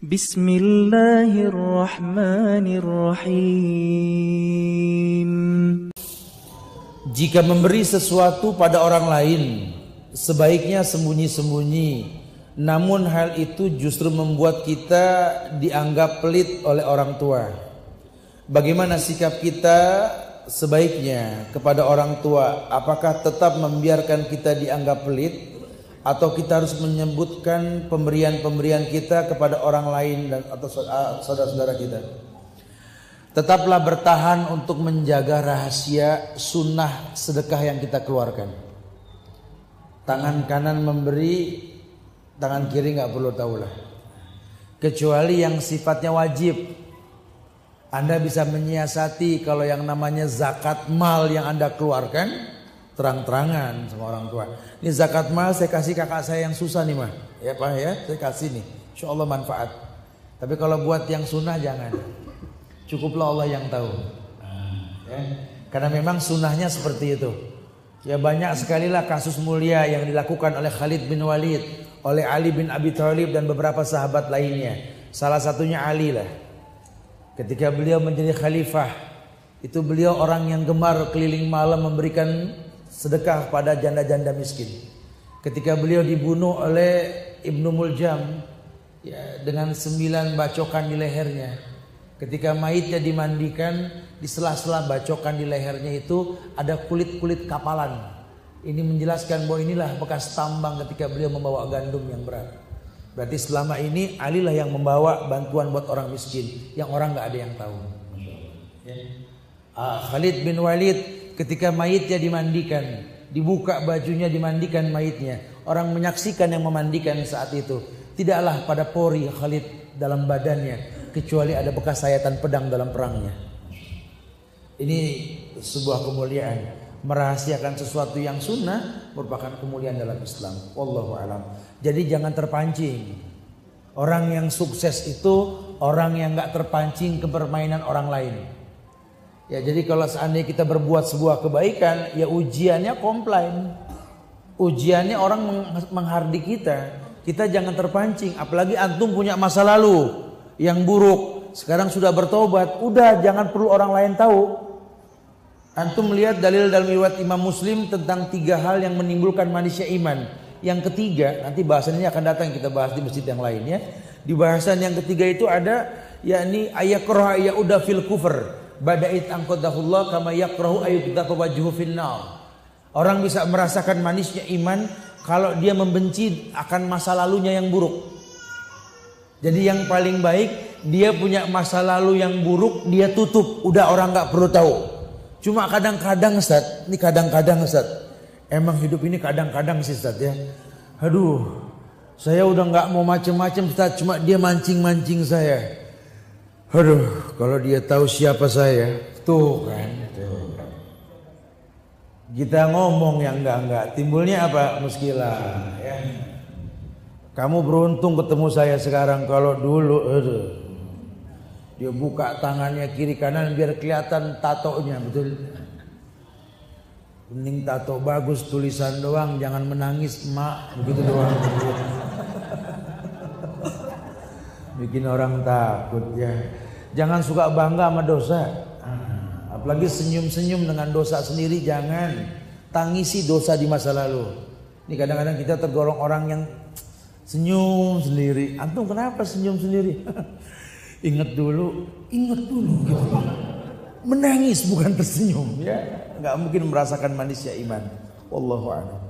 Bismillahirrahmanirrahim. Jika memberi sesuatu pada orang lain, sebaiknya sembunyi-sembunyi. Namun hal itu justru membuat kita dianggap pelit oleh orang tua. Bagaimana sikap kita sebaiknya kepada orang tua? Apakah tetap membiarkan kita dianggap pelit, atau kita harus menyebutkan pemberian-pemberian kita kepada orang lain dan atau saudara-saudara kita? Tetaplah bertahan untuk menjaga rahasia sunnah sedekah yang kita keluarkan. Tangan kanan memberi, tangan kiri nggak perlu tahulah. Kecuali yang sifatnya wajib. Anda bisa menyiasati kalau yang namanya zakat mal yang Anda keluarkan, terang-terangan sama orang tua. Ini zakat mal saya kasih kakak saya yang susah nih mah. Ya Pak ya, saya kasih nih. Insya Allah manfaat. Tapi kalau buat yang sunnah jangan. Cukuplah Allah yang tahu. Ya. Karena memang sunnahnya seperti itu. Ya banyak sekali lah kasus mulia yang dilakukan oleh Khalid bin Walid, oleh Ali bin Abi Thalib dan beberapa sahabat lainnya. Salah satunya Ali lah. Ketika beliau menjadi khalifah, itu beliau orang yang gemar keliling malam memberikan sedekah pada janda-janda miskin. Ketika beliau dibunuh oleh Ibnu Muljam ya, dengan 9 bacokan di lehernya. Ketika mayitnya dimandikan, di sela-sela bacokan di lehernya itu ada kulit-kulit kapalan. Ini menjelaskan bahwa inilah bekas tambang ketika beliau membawa gandum yang berat. Berarti selama ini Ali lah yang membawa bantuan buat orang miskin, yang orang nggak ada yang tahu. Ya. Khalid bin Walid ketika mayitnya dimandikan, dibuka bajunya, dimandikan mayitnya, orang menyaksikan yang memandikan saat itu. Tidaklah pada pori Khalid dalam badannya, kecuali ada bekas sayatan pedang dalam perangnya. Ini sebuah kemuliaan. Merahasiakan sesuatu yang sunnah merupakan kemuliaan dalam Islam. Wallahu a'lam. Jadi jangan terpancing. Orang yang sukses itu orang yang gak terpancing ke permainan orang lain. Ya jadi kalau seandainya kita berbuat sebuah kebaikan, ya ujiannya komplain. Ujiannya orang menghardik kita. Kita jangan terpancing. Apalagi antum punya masa lalu yang buruk, sekarang sudah bertobat, udah jangan perlu orang lain tahu. Antum melihat dalil dalam riwayat Imam Muslim tentang 3 hal yang menimbulkan manisnya iman. Yang ketiga, nanti bahasan ini akan datang kita bahas di masjid yang lain ya. Di bahasan yang ketiga itu ada yakni ayakraha yauda fil kufr badait anqadahullah kama yakrahu ayyudafa wajhu fil nar. Orang bisa merasakan manisnya iman kalau dia membenci akan masa lalunya yang buruk. Jadi yang paling baik dia punya masa lalu yang buruk, dia tutup, udah orang nggak perlu tahu. Cuma kadang-kadang Ustadz, ini kadang-kadang Ustadz, emang hidup ini kadang-kadang sih Ustadz ya. Aduh, saya udah nggak mau macem-macem Ustadz, cuma dia mancing-mancing saya. Aduh, kalau dia tahu siapa saya, tuh kan. Tuh. Kita ngomong yang enggak-enggak, timbulnya apa? Muskilah ya. Kamu beruntung ketemu saya sekarang, kalau dulu aduh. Dia buka tangannya kiri kanan biar kelihatan tatonya, betul. Mending tato bagus, tulisan doang, jangan menangis emak, begitu doang. Bikin orang takut ya. Jangan suka bangga sama dosa. Apalagi senyum-senyum dengan dosa sendiri, jangan. Tangisi dosa di masa lalu. Ini kadang-kadang kita tergolong orang yang senyum sendiri. Antum kenapa senyum sendiri? Ingat dulu gitu. Menangis bukan tersenyum ya. Enggak mungkin merasakan manisnya iman. Wallahu a'lam.